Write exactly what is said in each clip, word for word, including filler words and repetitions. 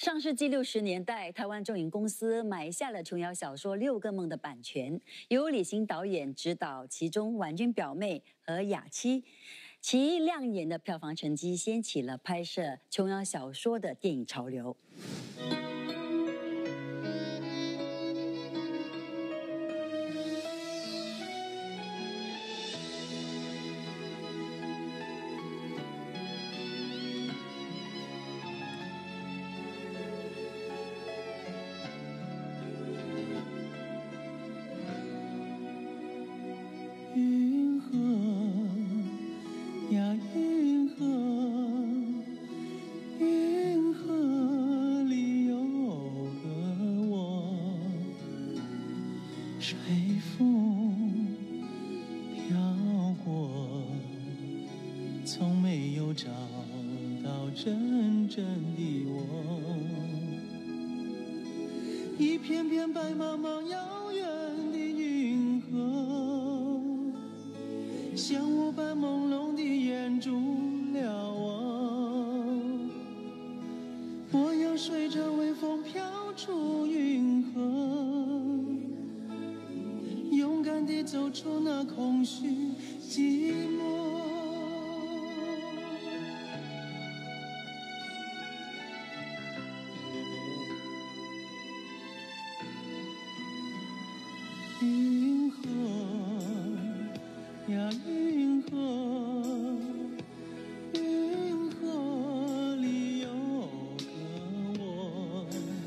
上世纪六十年代，台湾中影公司买下了琼瑶小说《六个梦》的版权，由李行导演执导，其中婉君表妹和雅妻，其亮眼的票房成绩掀起了拍摄琼瑶小说的电影潮流。 云河呀云河，云河里有个我，随风飘过，从没有找到真正的我。一片片白茫茫遥远的云河，像雾般朦胧地掩住了我，我要随着微风飘出云河，勇敢地走出那空虚寂寞。云河呀云河，云河里有个我，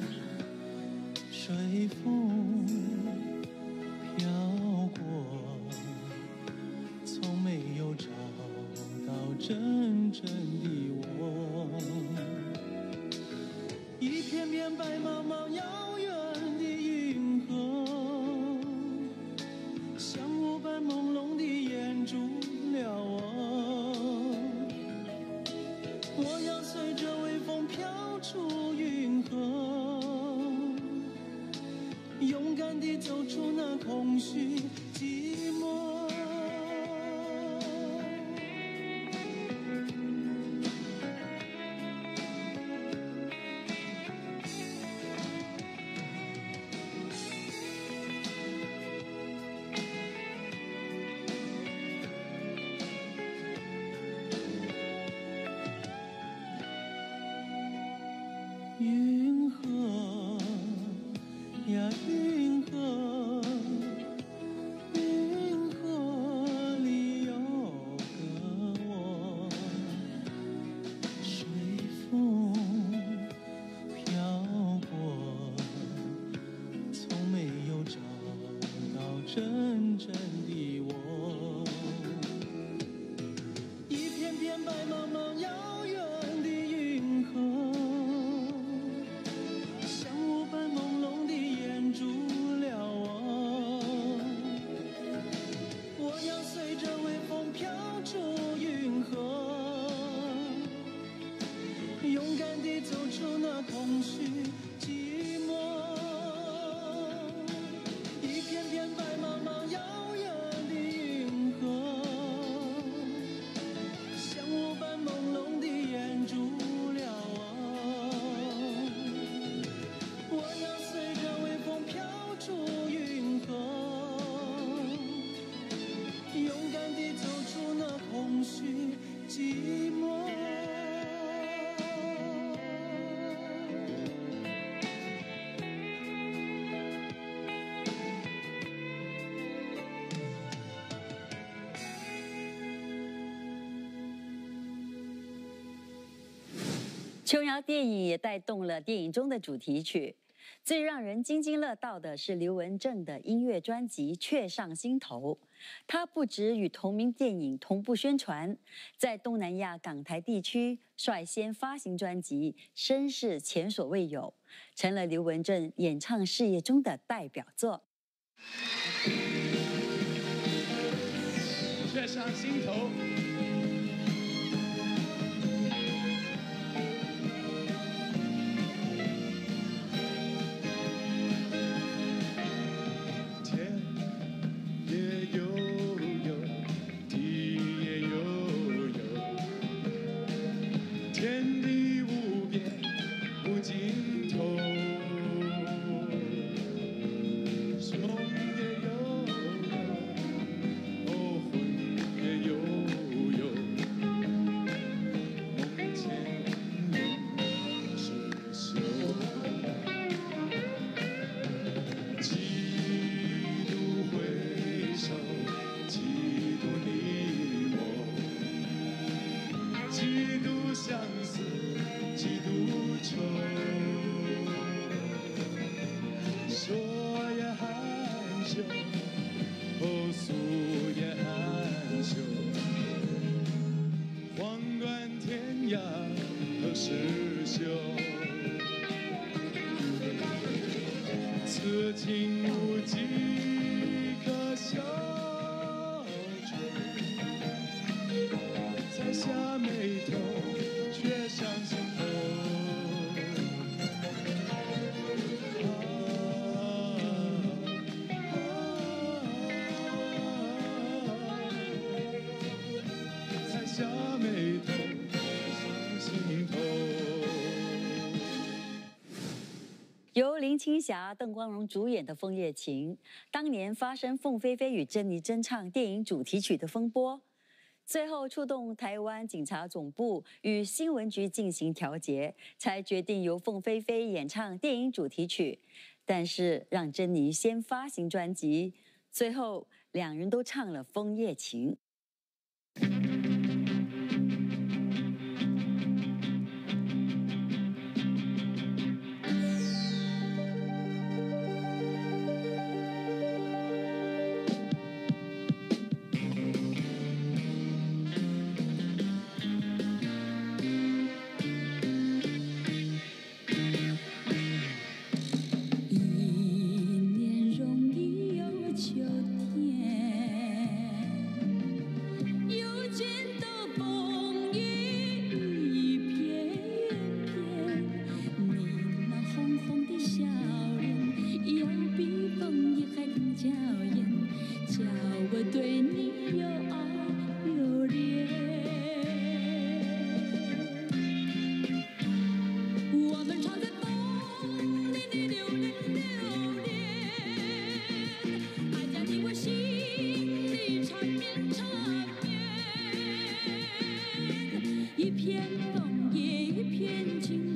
随风飘过，从没有找到真正的我。一片片白茫茫遥远的云河，像雾般朦胧地掩住了我，我要随着微风飘出云河，勇敢地走出那空虚寂寞。云河呀云河，云河里有个我，随风飘过，从没有找到真正的我。一片片白茫茫遥远的云河，朦胧地掩住了我，我要随着微风飘出云河，勇敢地走出那空虚寂寞。一片片白茫茫遥远的云河，像雾般朦胧地掩住了我，我要随着微风飘出云河，勇敢地走出那空虚寂寞。 琼瑶电影也带动了电影中的主题曲。最让人津津乐道的是刘文正的音乐专辑《雀上心头》，他不止与同名电影同步宣传，在东南亚港台地区率先发行专辑，声势前所未有，成了刘文正演唱事业中的代表作。 雀上心头。天地无边，无尽。 相思几度愁。说也含羞，哦，诉也含羞。望断天涯何时休？此情无计可消除，才下眉头，却上心头。才下眉头，上心头。 由林青霞、邓光荣主演的《枫叶情》，当年发生凤飞飞与珍妮争唱电影主题曲的风波，最后触动台湾警察总部与新闻局进行调解，才决定由凤飞飞演唱电影主题曲，但是让珍妮先发行专辑，最后两人都唱了《枫叶情》。 一片枫叶，一片情。